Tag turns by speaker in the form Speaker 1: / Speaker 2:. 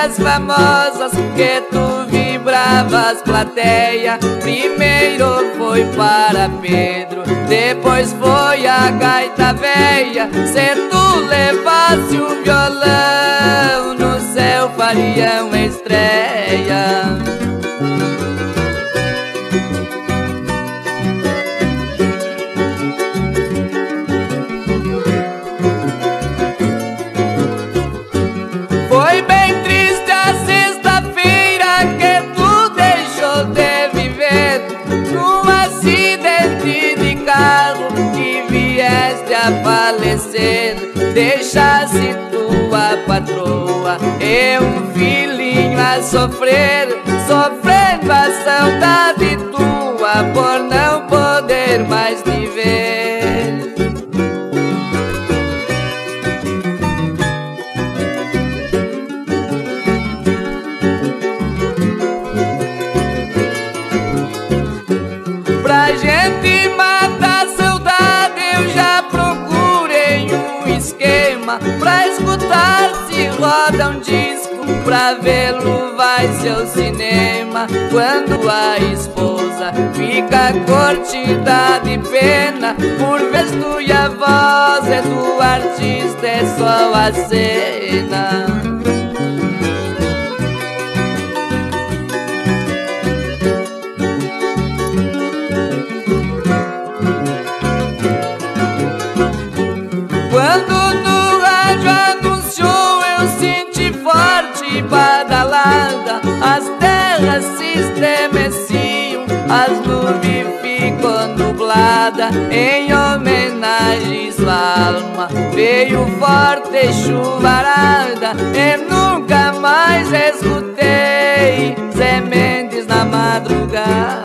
Speaker 1: músicas famosas que tu vibravas, plateia. Primeiro foi para Pedro, depois foi a gaita véia. Se tu levasse o violão, no céu fariam estreia. Foi bem triste a sexta-feira que tu deixou de viver, num acidente de carro que vieste a falecer. Deixasse tua patroa e um filhinho a sofrer, sofrendo a saudade tua por não poder mais te ver. Pra gente matar a saudade eu já procurei um esquema, pra escutar se roda um disco, pra vê-lo vai seu cinema. Quando a esposa fica curtida de pena, por vez tu e a voz é do artista, é só a cena. Quando no rádio anunciou eu senti forte badalada, as terras se estremeciam, as nuvens ficou nublada. Em homenagem à sua alma veio forte chuvarada, e nunca mais escutei Zé Mendes na madrugada.